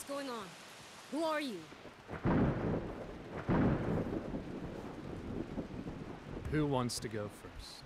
What's going on? Who are you? Who wants to go first?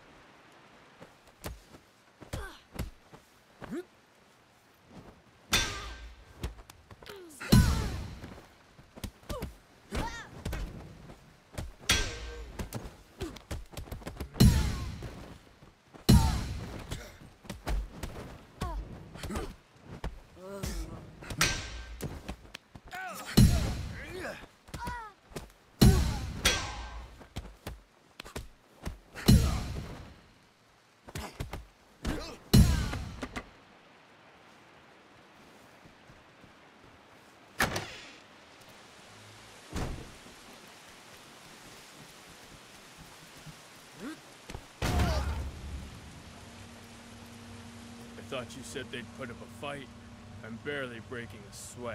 I thought you said they'd put up a fight. I'm barely breaking a sweat.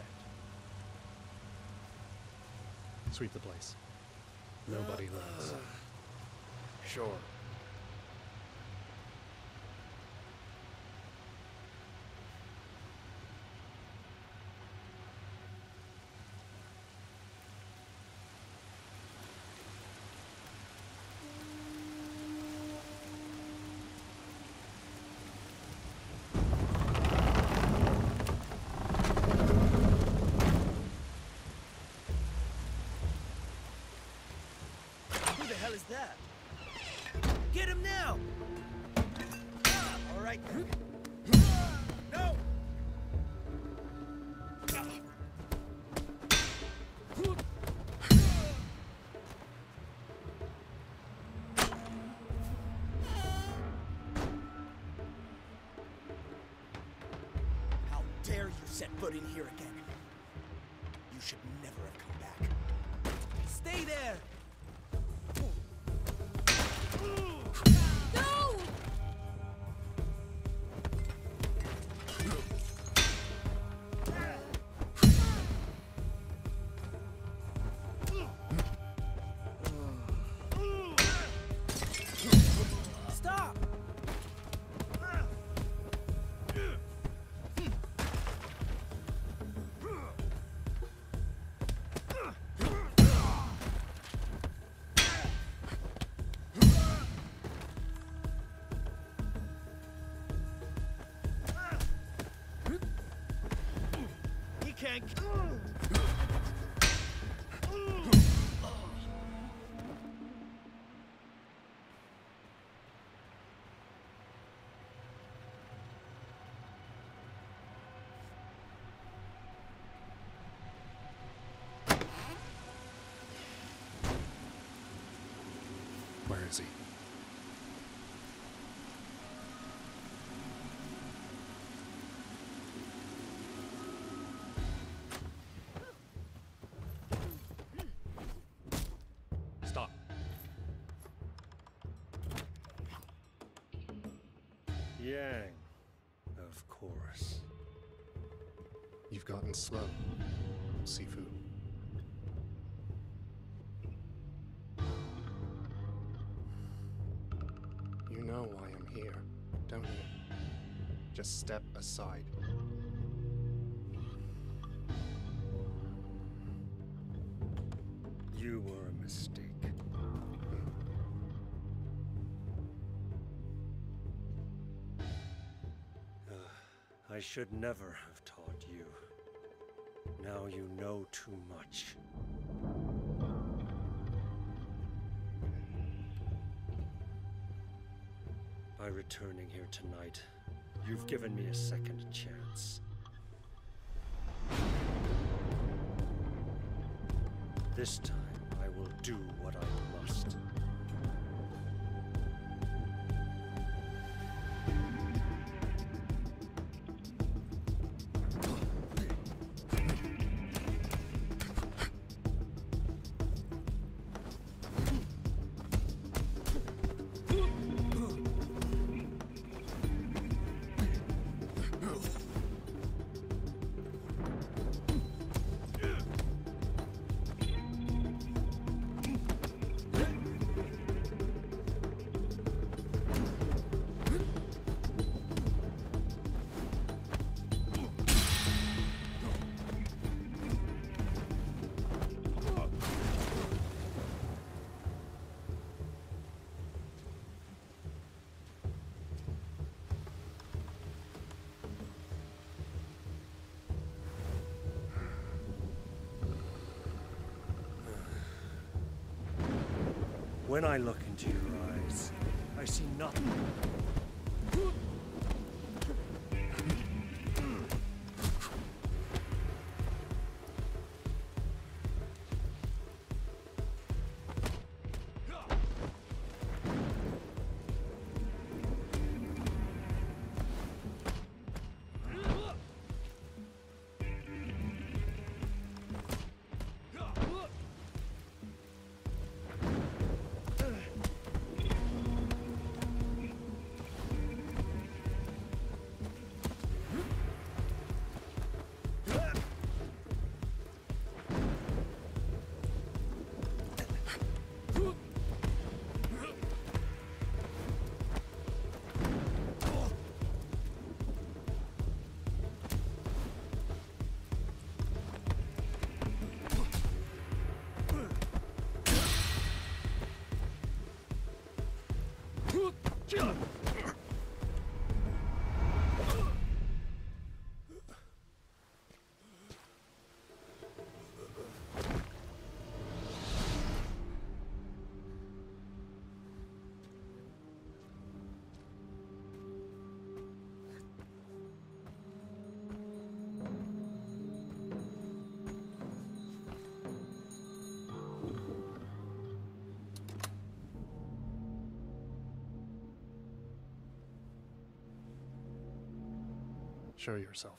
Sweep the place. Nobody learns. Sure. Who the hell is that? Get him now! All right then. No! How dare you set foot in here again? You should never have come back. Stay there! No! Stop! He can't. Where is he? Stop. Yang, of course. You've gotten slow, SIFU. You know why I'm here, don't you? Just step aside. You were a mistake. I should never have taught you. Now you know too much. By returning here tonight, you've given me a second chance. This time, I will do what I must. When I look into your eyes, I see nothing. Show yourself.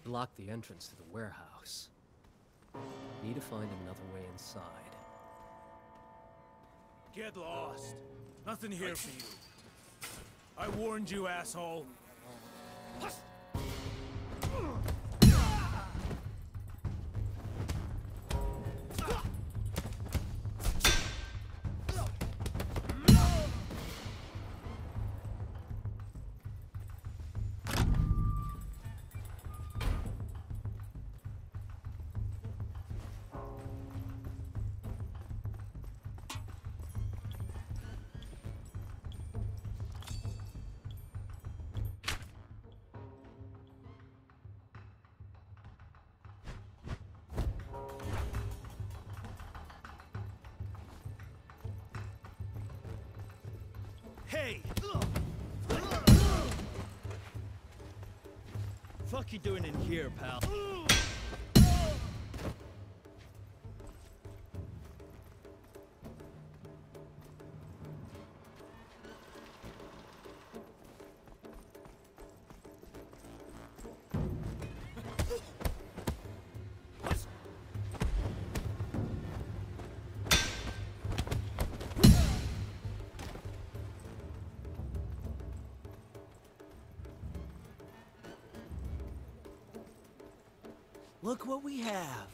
blocked the entrance to the warehouse. Need to find another way inside. Get lost. Nothing here for you. I warned you, asshole. Hey! Fuck you doing in here, pal? Look what we have.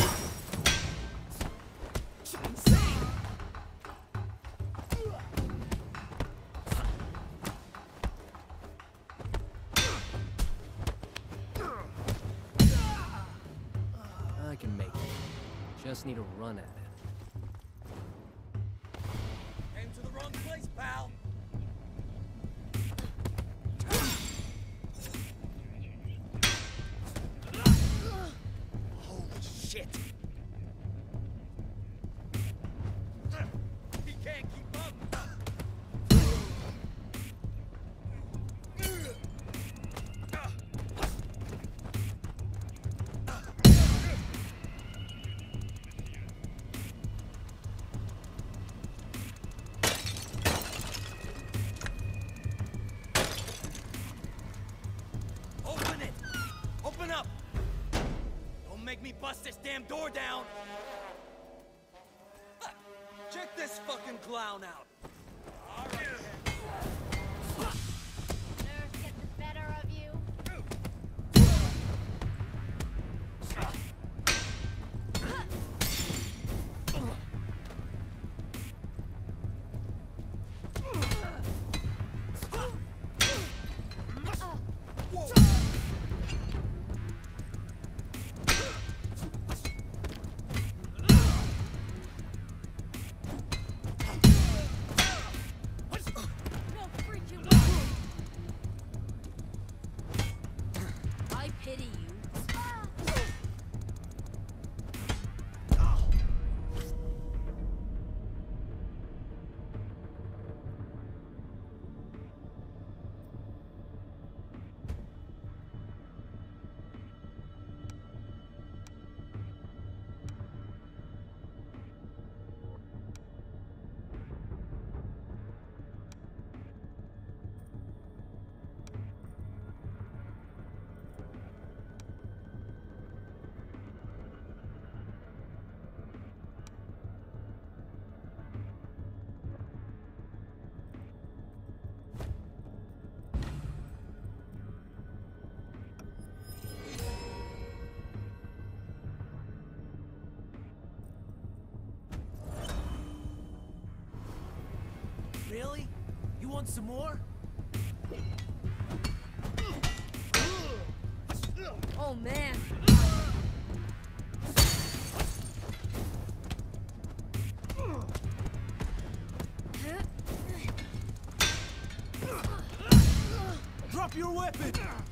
I can make it. Just need to run at it. Came to the wrong place, pal. Shit! He can't keep up! Open it! Open up! Make me bust this damn door down! Check this fucking clown out! Alright. Nerves get the better of you. Pity you. Really? You want some more? Oh man. Drop your weapon!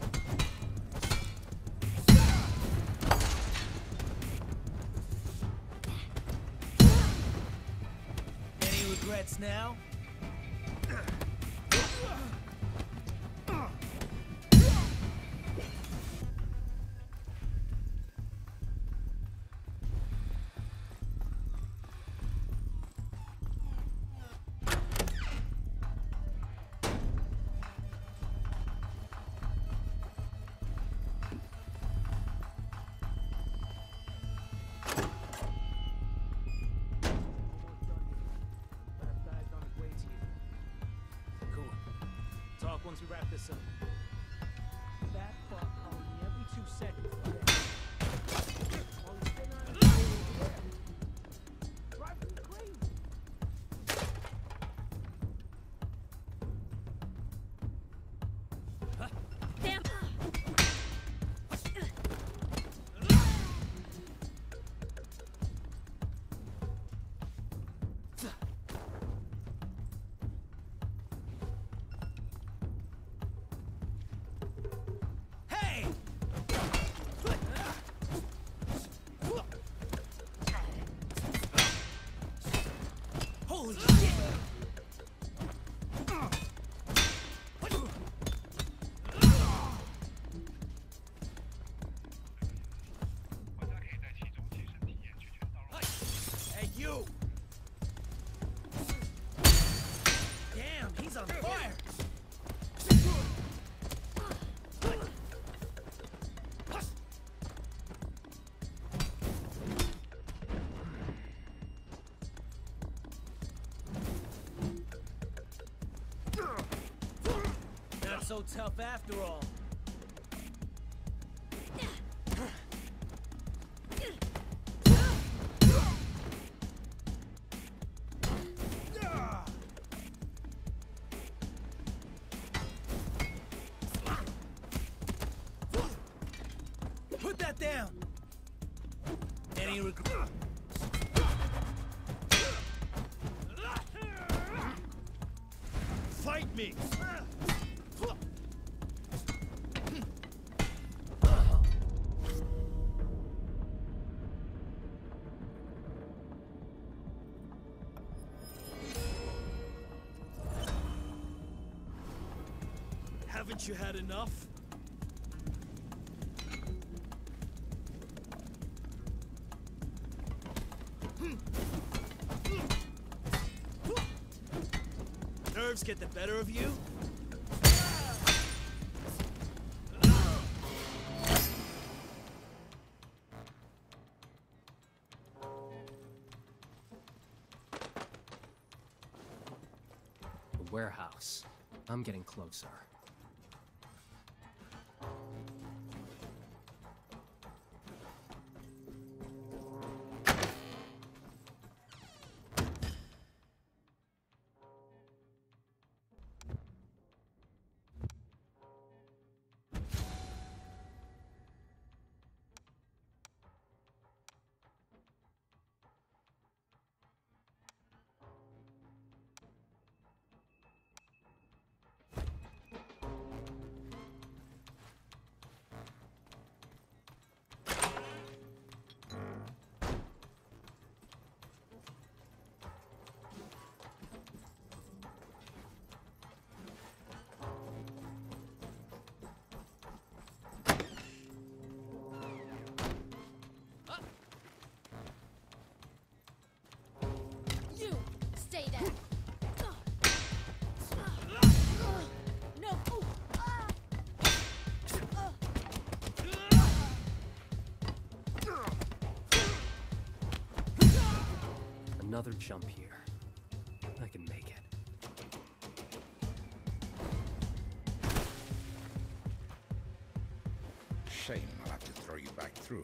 Any regrets now? once we wrap this up. That fuck calling me every 2 seconds. While he's still not over there. Driving me crazy. Damn! Hey! Holy shit! Hey, you! Damn, he's on fire! Not so tough after all. Put that down! Any regret? Fight me! Haven't you had enough? Nerves get the better of you? The warehouse. I'm getting closer. You stay there. No. Another jump here. I can make it. Shame I'll have to throw you back through.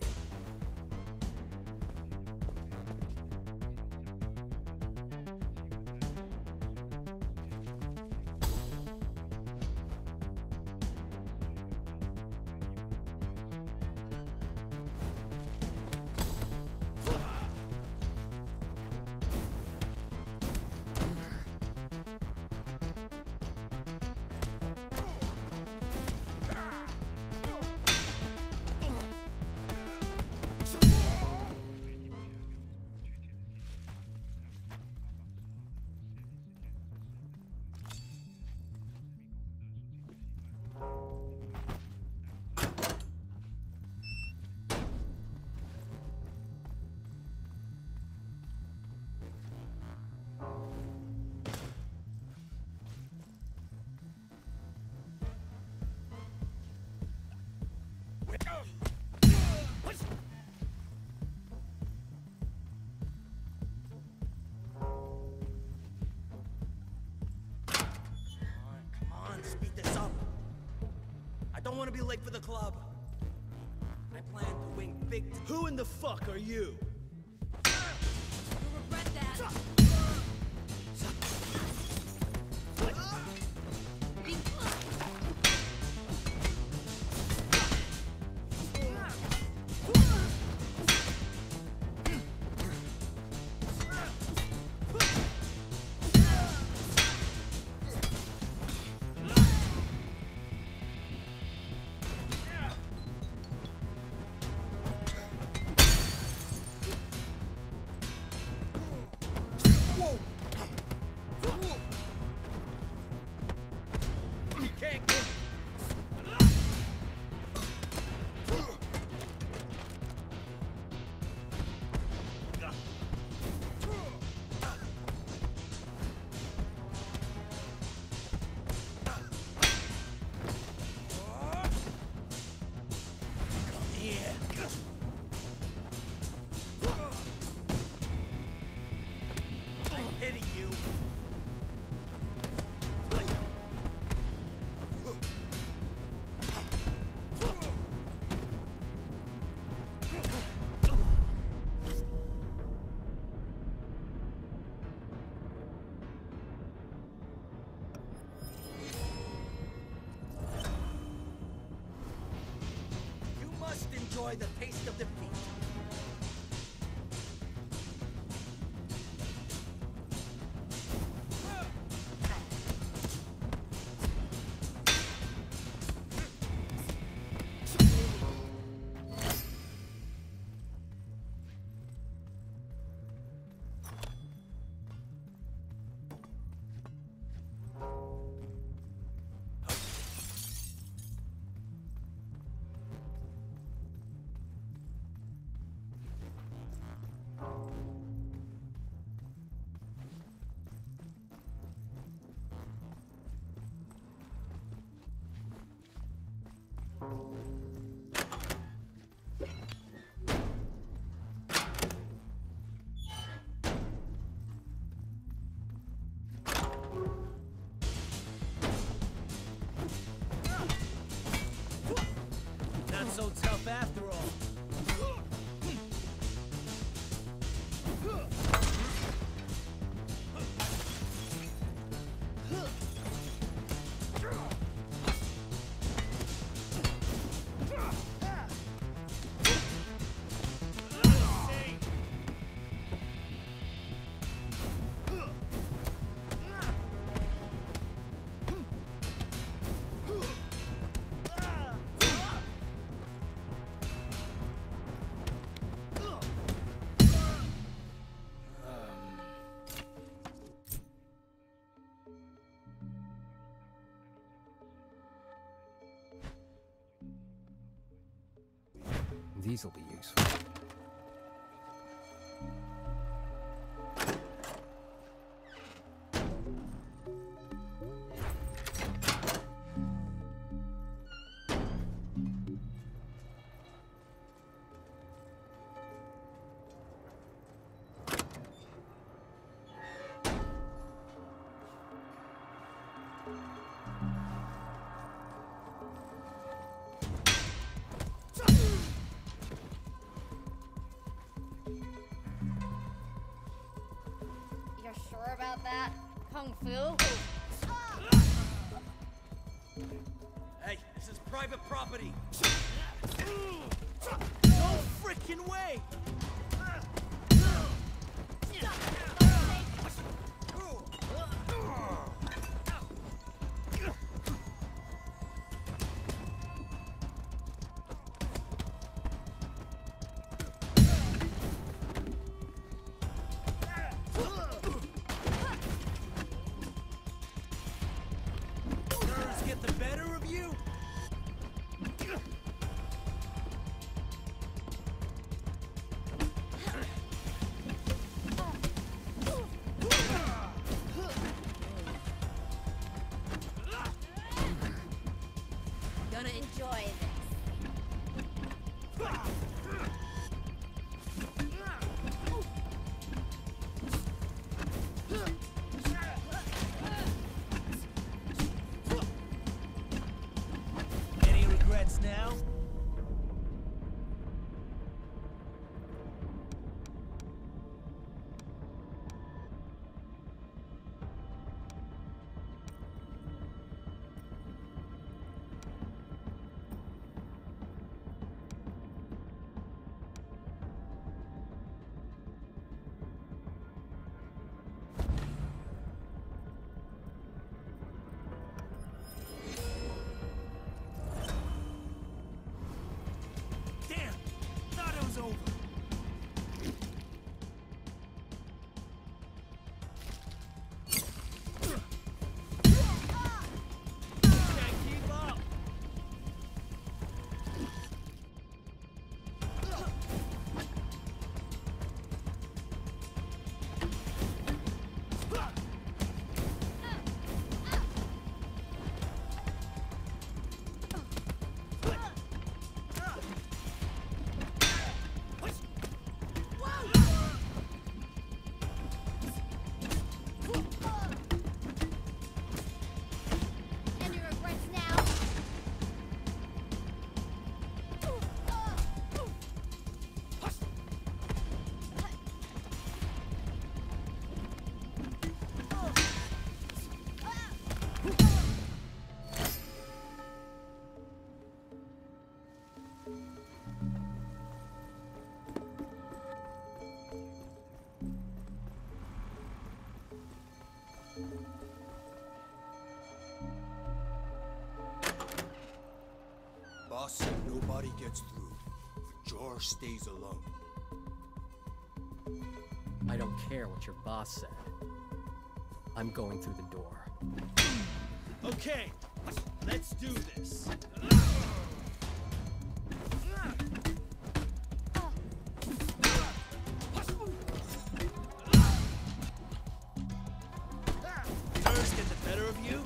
want to be late for the club. I plan to wing big. Who in the fuck are you? You'll regret that. Enjoy the taste of defeat. Not so tough after all. These will be useful. You're sure about that? Kung Fu? Hey, this is private property. No freaking way! Nerves get the better of you? Gonna enjoy this. Boss said nobody gets through. George stays alone. I don't care what your boss said. I'm going through the door. Okay, let's do this. Nerves get the better of you?